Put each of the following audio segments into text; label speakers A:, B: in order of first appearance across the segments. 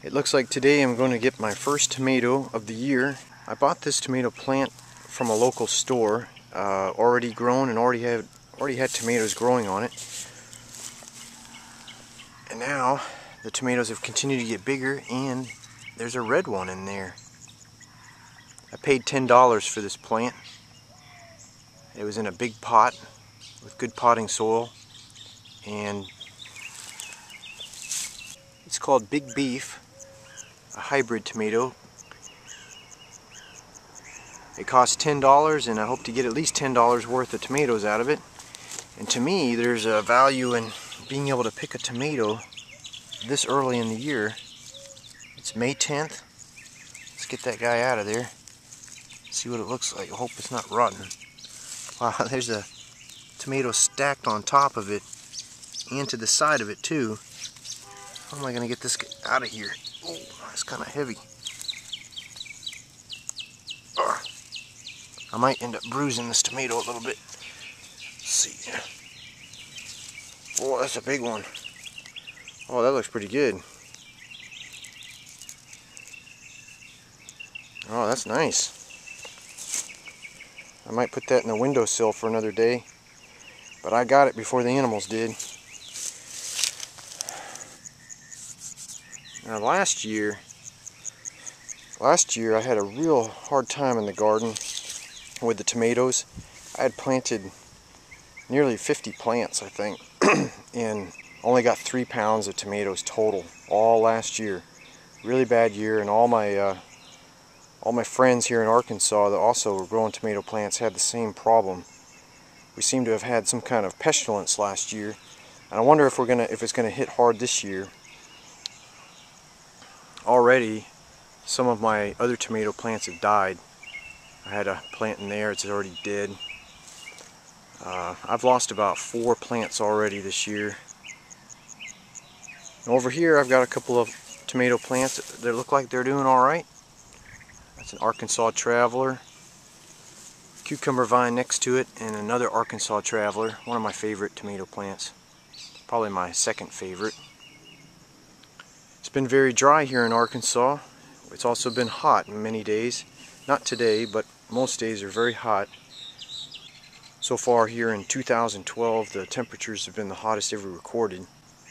A: It looks like today I'm going to get my first tomato of the year. I bought this tomato plant from a local store, already grown and already had tomatoes growing on it. And now the tomatoes have continued to get bigger, and there's a red one in there. I paid $10 for this plant. It was in a big pot with good potting soil, and it's called Big Beef, a hybrid tomato. It costs $10, and I hope to get at least $10 worth of tomatoes out of it. And to me, there's a value in being able to pick a tomato this early in the year. It's May 10th. Let's get that guy out of there. See what it looks like. I hope it's not rotten. Wow, there's a tomato stacked on top of it and to the side of it too. How am I going to get this out of here? Oh, it's kind of heavy. I might end up bruising this tomato a little bit. Let's see. Oh, that's a big one. Oh, that looks pretty good. Oh, that's nice. I might put that in the windowsill for another day, but I got it before the animals did. Now last year I had a real hard time in the garden with the tomatoes. I had planted nearly 50 plants, I think, and only got 3 pounds of tomatoes total all last year. Really bad year, and all my friends here in Arkansas that also were growing tomato plants had the same problem. We seem to have had some kind of pestilence last year, and I wonder if it's gonna hit hard this year. Already, some of my other tomato plants have died. I had a plant in there; it's already dead. I've lost about 4 plants already this year. And over here, I've got a couple of tomato plants that look like they're doing all right. That's an Arkansas Traveler, cucumber vine next to it, and another Arkansas Traveler, one of my favorite tomato plants. Probably my second favorite. It's been very dry here in Arkansas. It's also been hot in many days. Not today, but most days are very hot. So far here in 2012, the temperatures have been the hottest ever recorded.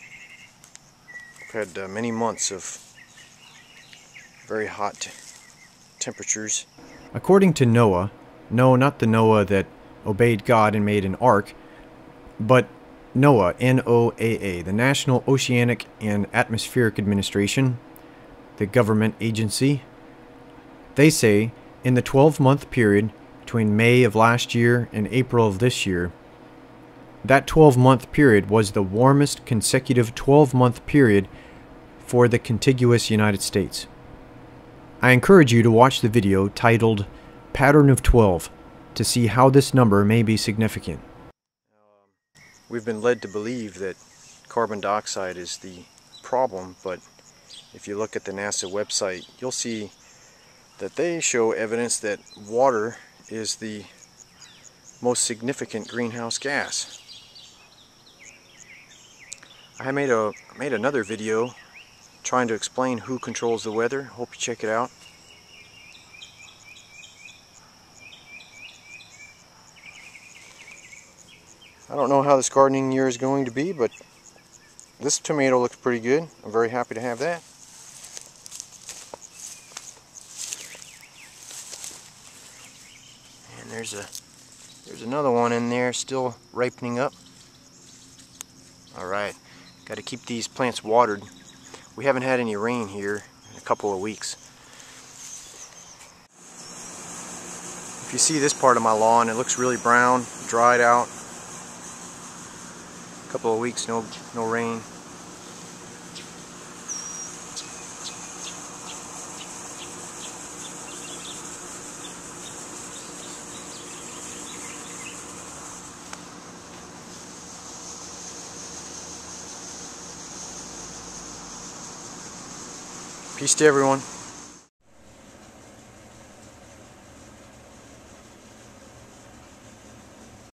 A: We've had many months of very hot temperatures. According to NOAA, no, not the NOAA that obeyed God and made an ark, but NOAA, N-O-A-A, the National Oceanic and Atmospheric Administration, the government agency, they say in the 12-month period between May of last year and April of this year, that 12-month period was the warmest consecutive 12-month period for the contiguous United States. I encourage you to watch the video titled Pattern of 12 to see how this number may be significant. We've been led to believe that carbon dioxide is the problem, but if you look at the NASA website, you'll see that they show evidence that water is the most significant greenhouse gas. I made another video trying to explain who controls the weather. Hope you check it out. I don't know how this gardening year is going to be, but this tomato looks pretty good. I'm very happy to have that. And there's another one in there still ripening up. Alright, got to keep these plants watered. We haven't had any rain here in a couple of weeks. If you see this part of my lawn, it looks really brown, dried out. A couple of weeks, no rain. Peace to everyone.